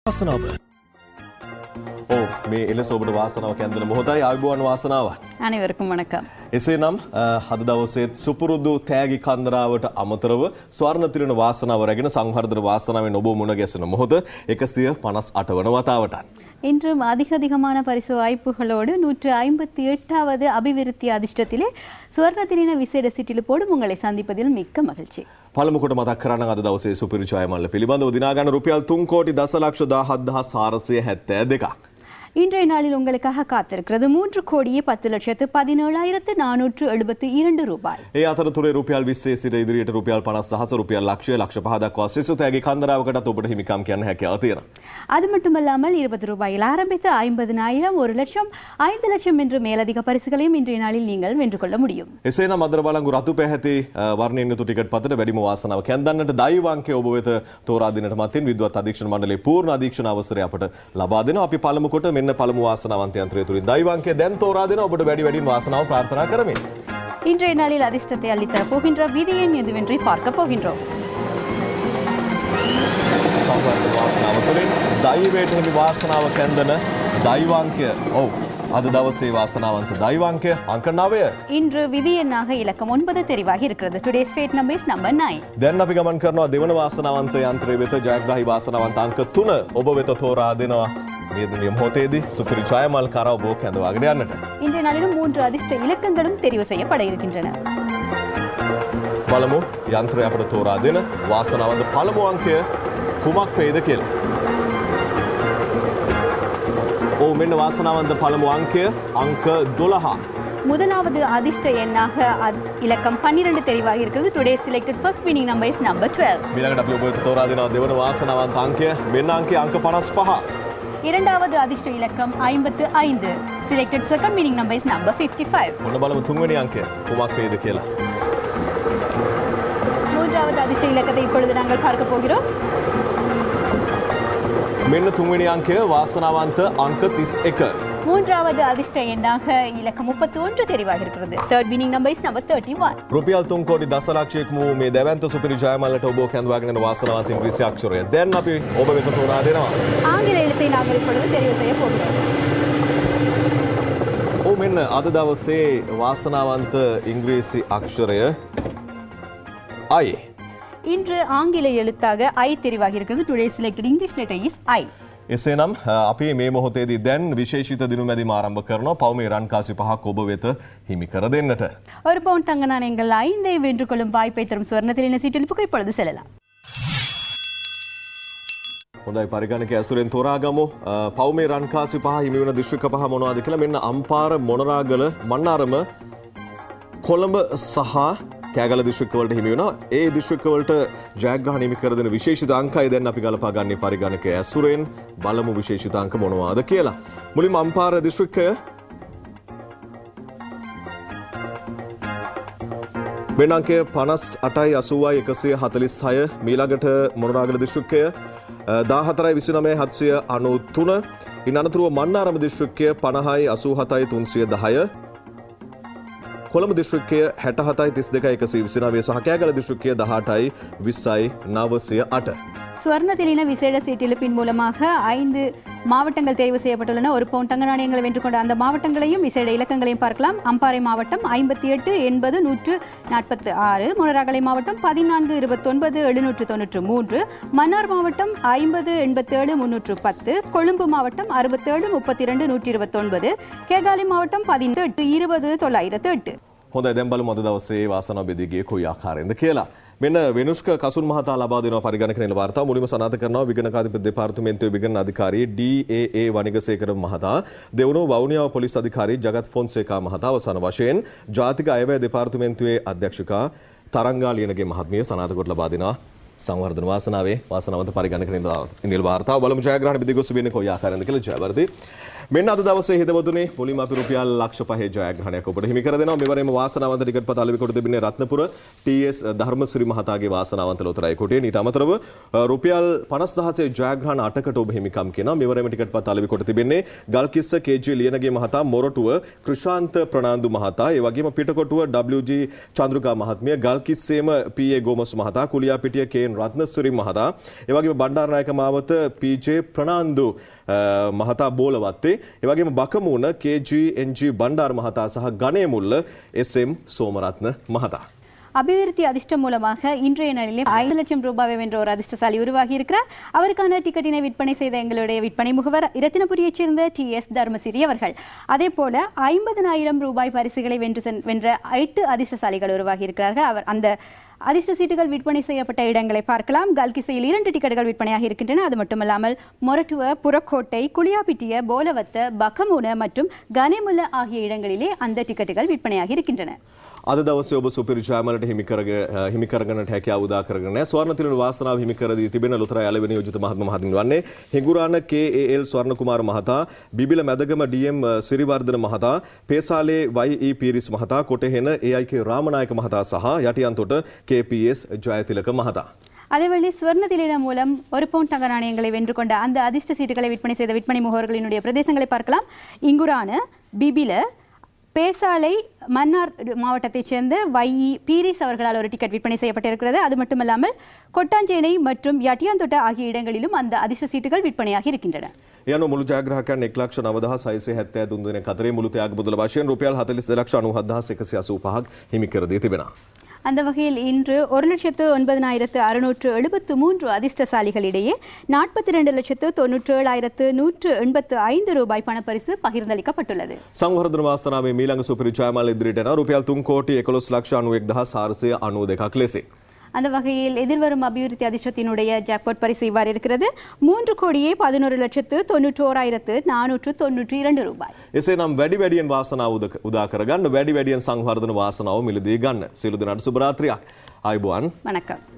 වාසනාව. මේ එලෙස ඔබට වාසනාවක් ඇන්දන මොහොතයි ආයුබෝවන් වාසනාවන්. අනිවාර්යයෙන්ම වණකම්. එසේනම් අද දවසේ සුපුරුදු තෑගි කන්දරාවට අමතරව ස්වර්ණ තිරණ වාසනාව රැගෙන සංවර්ධන වාසනාවෙන් ඔබ මුණ ගැසෙන මොහොත 158 වන වතාවටත්. இன்று அதிகமான பரிசு வாய்ப்புகளோடு 158வது அபிவிருத்தி அதிர்ஷ்டத்திலே சுவர்ணத்திரின விசேட சிற்றில் போடும் உங்களை சந்திப்பதில் மிக்க மகிழ்ச்சி. පළමු කොට මතක් කරන්න අද දවසේ සුපිරි ජයමල්ල පිළිබඳව දිනා ගන්න රුපියල් 3,17,17,772. இன்றைய நாளில் உங்களுக்காக காத்திருக்கிறது 3,10,17,472 ரூபாய். ඒ අතරතුරේ රුපියල් 20 සිට ඉදිරියට රුපියල් 50,000 රුපියල් ලක්ෂය ලක්ෂ 5 දක්වා සිසු තෑගි කන්දරාවකටත් ඔබට හිමිකම් කියන්න හැකියාව තියෙනවා. அது மட்டுமல்லாமல் 20 ரூபாயில் ஆரம்பித்து 50,000 1 லட்சம் 5 லட்சம் என்ற மேலதிக பரிசுகளையும் இன்றைய நாளில் நீங்கள் வென்று கொள்ள முடியும். එසේනම් අදර බලංගු රතු පැහැති වර්ණයෙන් යුතු ටිකට් පතට වැඩිම වාසනාව කැඳන්නට දෛවාංකය ඔබ වෙත තෝරා දෙන්නට මතින් විද්වත් අධීක්ෂණ මණ්ඩලයේ පූර්ණ අධීක්ෂණ අවසරය අපට ලබා දෙනවා. අපි පළමු කොට මෙන්න පළමු වාසනාවන්ත යන්ත්‍රය තුලින් දෛවාංකය දැන් තෝරා දෙනවා. ඔබට වැඩි වැඩිම වාසනාව ප්‍රාර්ථනා කරමින් இன்றைய நாளில் அதிர்ஷ்டத்தை அள்ளித்தரப் போகின்ற விதி எண் எதுவென்று பார்க்க போகின்றோம். සංවර්ධන වාසනාව තුලින් දෛවයට හිමි වාසනාව කැඳන දෛවාංකය අද දවසේ වාසනාවන්ත දෛවාංකය අංක 9. இன்று விதி எண்ணாக இலக்கம் 9 தெரிவாகி இருக்கிறது. Today's fate number is number 9. දැන් අපි ගමන් කරනවා දෙවන වාසනාවන්ත යන්ත්‍රය වෙත. ජයග්‍රාහී වාසනාවන්ත අංක 3 ඔබ වෙත තෝරා දෙනවා. මේ මොහොතේදී සුපිරි ජයමල් කරව ඔබ කැඳවාගෙන යන්නට. இன்றைய நாளிலும் 3 அதிர்ஷ்ட இலக்கங்களும் தெரிவு செய்யப்பட இருக்கின்றன. බලමු යන්ත්‍රය අපට තෝරා දෙන වාසනාවන්ත පළමු අංකය කුමක් වේද කියලා. මෙන්න වාසනාවන්ත පළමු අංකය අංක 12. முதலாவது அதிர்ஷ்ட எண்ணாக இலக்கம் 12 தெரிவாகி இருக்கிறது. Today selected first winning number is number 12. ඊළඟට අපි ඔබ වෙත තෝරා දෙනවා දෙවන වාසනාවන්ත අංකය මෙන්න අංකය අංක 55. இரண்டாவது அதிர்ஷ்ட இலக்கம் 55. Selected second winning number is number 55. ඔන්න බලමු තුන්වෙනි අංකය කුමක් වේද කියලා. மூன்றாவது அதிர்ஷ்ட இலக்கத்தை இப்பொழுது நாங்கள் பார்க்க போகிறோம். මෙන්න තුන්වෙනි අංකය වාසනාවන්ත අංක 31. மூன்றாவது அதிர்ஷ்ட எண்ணாக இலக்கம் 31 தெரிவாக இருக்கிறது. Third winning number is number 31. රුපියල් 3 කෝටි දශලක්ෂයක් වූ මේ දැවැන්ත සුපිරි ජයමල්ලට ඔබ කැඳවාගෙන යන වාසනාවන්ත ඉංග්‍රීසි අක්ෂරය දැන් අපි ඔබ වෙත තෝරා දෙනවා. ஆங்கில எழுத்தை நாங்கள் இப்பொழுது தெரிவு செய்ய போகிறோம். මෙන්න අද දවසේ වාසනාවන්ත ඉංග්‍රීසි අක්ෂරය I. இன்று ஆங்கில எழுத்தாக I தெரிவாகி இருக்கிறது. Today selected English letter is I. එසේනම් අපි මේ මොහොතේදී දැන් විශේෂිත දිනුමැදිම ආරම්භ කරනවා. පවුමේ රන් කාසි 5ක් ඔබ වෙත හිමි කර දෙන්නට. ஒரு பவுன் தங்க நாணயங்கள் 5 வென்று கொள்ளும் வாய்ப்பை தரும் சுவர்ணத்திலின சீட்டெழுப்புக்கு இப்பொழுது செல்லலாம். හොඳයි පරිගණක ඇසුරෙන් තෝරාගමු. පවුමේ රන් කාසි 5 හිමි වෙන දිස්ත්‍රික්ක 5 මොනවද කියලා. මෙන්න අම්පාර, මොනරාගල, මන්නාරම, කොළඹ සහ කෑගල දිස්ත්‍රික්කවලට හිමි වෙනවා. ඒ දිස්ත්‍රික්කවලට ජයග්‍රහණ හිමි කර දෙන විශේෂිත අංකයි දැන් අපි ගලපා ගන්න පරිගණකයේ ඇසුරෙන් බලමු විශේෂිත අංක මොනවාද කියලා. මුලින්ම අම්පාර දිස්ත්‍රික්කය වෙන අංකය 58යි 80යි 146. මීළඟට මොනරාගල දිස්ත්‍රික්කය 14යි 29යි 793. ඉන් අනතුරුව මන්නාරම දිස්ත්‍රික්කය 50යි 87යි 310. කොළඹ දිස්ත්‍රික්කය 67යි 32යි 129 සහ කෑගල දිස්ත්‍රික්කය 18යි 20යි 908. சுவர்ணத்திலின விசேட சீட்டிழுப்பின் மூலமாக 5 மாவட்டங்கள் தேர்வு செய்யப்பட்டுள்ளன. ஒரு பவுன் தங்க நாணயங்களை வென்று கொண்ட அந்த மாவட்டங்களையும் விசேட இலக்கங்களையும் பார்க்கலாம். அம்பாறை மாவட்டம் 58 80 146, மொனராகலை மாவட்டம் 14 29 793, மன்னார் மாவட்டம் 50 87 310, கொழும்பு மாவட்டம் 67 32 129, கேகாலை மாவட்டம் 18 20 908. හොඳයි දැන් බලමු අද දවසේ වාසනාව බෙදී ගියේ කොයි ආකාරයෙන්ද කියලා. මෙන්න වෙනුෂ්ක කසුන් මහතා ලබා දෙනවා පරිගණක නිල වාර්තාව. මුලින්ම සනාථ කරනවා විගණකාධිපති දෙපාර්තමේන්තුවේ විගණන අධිකාරී DAA වනිගසේකර මහතා, දෙවනුව වවුනියාව පොලිස් අධිකාරී ජගත් ෆොන්සේකා මහතා, අවසාන වශයෙන් ජාතික අයවැය දෙපාර්තමේන්තුවේ අධ්‍යක්ෂකා තරංගා ලියනගේ මහත්මිය සනාථ කොට ලබා දෙනවා. සංවර්ධන වාසනාවේ වාසනාවන්ත පරිගණක නිල වාර්තාව බලමු. ජයග්‍රහණ බෙදී ගොස් වෙන්නේ කොයි ආකාරයෙන්ද කියලා. ජයවර්ධි මෙන්න අද දවසේ හිතවතුනේ මුලින්ම අපි රුපියල් ලක්ෂ 5 ජයග්‍රහණයක් ඔබට හිමි කර දෙනවා. මෙවරේම වාසනාවන්ත ටිකට් පත අලෙවි කොට තිබෙන්නේ රත්නපුර TS ධර්මසිරි මහතාගේ වාසනාවන්ත ලොතරැයි කොටේ. ඊට අමතරව රුපියල් 50000 ජයග්‍රහණ 8කට ඔබ හිමිකම් කියනවා. මෙවරේම ටිකට් පත අලෙවි කොට තිබෙන්නේ ගල්කිස්ස KG ලියනගේ මහතා, මොරටුව ක්‍රිෂාන්ත ප්‍රනාන්දු මහතා, ඒ වගේම පිටකොටුව WG චන්ද්‍රිකා මහත්මිය, ගල්කිස්සේම PA ගෝමස් මහතා, කුලියාපිටිය KN රත්නසිරි මහතා, ඒ වගේම බණ්ඩාරනායක මාවත PJ ප්‍රනාන්දු මහතා බෝලවත්තේ, ඒ වගේම බකමුණ KGNG බණ්ඩාර මහතා සහ ගණේමුල්ල SM சோமரத்ன மகதா. அபிவிருத்தி அதிர்ஷ்டம் மூலமாக இன்றைய நாளிலே 5 லட்சம் ரூபாய் வென்ற ஒரு அதிர்ஷ்டசாலி உருவாகி இருக்கிறார். அவருக்கான டிக்கெட்டினை விற்பனை செய்த எங்களுடைய விற்பனை முகவர் இரத்தினபுரியைச் சேர்ந்த TS தர்மசிறி அவர்கள். அதே போல 50,000 ரூபாய் பரிசுகளை வென்ற 8 அதிர்ஷ்டசாலிகள் உருவாகி இருக்கிறார்கள். அவர் அந்த அதிர்ஷ்ட சீட்டுகள் விற்பனை செய்யப்பட்ட இடங்களை பார்க்கலாம். கல்கிசையில் 2 டிக்கெட்டுகள் விற்பனையாக இருக்கின்றன. அது மட்டுமல்லாமல் மொரட்டுவ, புறக்கோட்டை, குளியாப்பிட்டிய, போலவத்த, பக்கமுன மற்றும் கனேமுல்ல ஆகிய இடங்களிலே அந்த டிக்கெட்டுகள் விற்பனையாக இருக்கின்றன. අද දවසේ ඔබ සුපිරි ජයමලට හිමි කරගන්නට හැකියාව උදා කරගෙන ස්වර්ණ තිලන වාසනාව හිමි කර දී තිබෙන ලොතරැයි අලෙවි නියෝජිත මහත්මිය වන්නේ හිඟුරාන KAL ස්වර්ණකුමාර මහතා, බිබිල මැදගම DM සිරිවර්ධන මහතා, පේසාලේ YE පීරිස් මහතා, කොටහෙන AIK රාමනායක මහතා සහ යටියන්තොට KPS ජයතිලක මහතා. அதேவேளை சுவர்ணத்திலின மூலம் ஒரு பவுண்ட் தங்க நாணயங்களை வென்று கொண்ட அந்த அதிர்ஷ்ட சீட்டுகளை விற்பனை செய்த விற்பனை முகவர்களினுடைய பிரதேசங்களை பார்க்கலாம். இங்குரான, பிபில, பேசாலை, மன்னார் மாவட்டத்தைச் சேர்ந்த YE பீரிஸ் அவர்களால் ஒரு டிக்கெட் விற்பனை செய்யப்பட்டிருக்கிறது. அது மட்டுமல்லாமல் கொட்டாஞ்சேனை மற்றும் යටියන්තොට ஆகிய இடங்களிலும் அந்த அதிர்ஷ்ட சீட்டுகள் விற்பனையாக இருக்கின்றன. යන මුළු ජයග්‍රාහකයන් 1,09,673 දිනක අතරේ මුළු ත්‍යාග මුදල වශයෙන් රුපියල් 42,97,185ක් හිමි කර දී තිබෙනවා. அந்த வகையில் இன்று 1,09,673 அதிர்ஷ்டசாலிகளிடையே 42,97,185 ரூபாய் பணப்பரிசு பகிர்ந்தளிக்கப்பட்டுள்ளது. සංවර්ධන වාසනාවේ මීළඟ සුපිරි ජයමාල ඉදිරියට යන රුපියල් 3,11,91,492ක් ලෙසේ. அந்த வகையில் எதிர்வரும் அபிவிருத்தி அதிர்ஷ்டத்தினுடைய ஜாக்பாட் பரிசு இவ்வாறு இருக்கிறது. 3,11,91,492 ரூபாய். එසේනම් වැඩි වැඩියෙන් වාසනාව උදා කරගන්න, වැඩි වැඩියෙන් සංවර්ධන වාසනාව මිලදී ගන්න. සියලු දෙනාට සුබ රාත්‍රියක්. ආයුබෝවන්. வணக்கம்.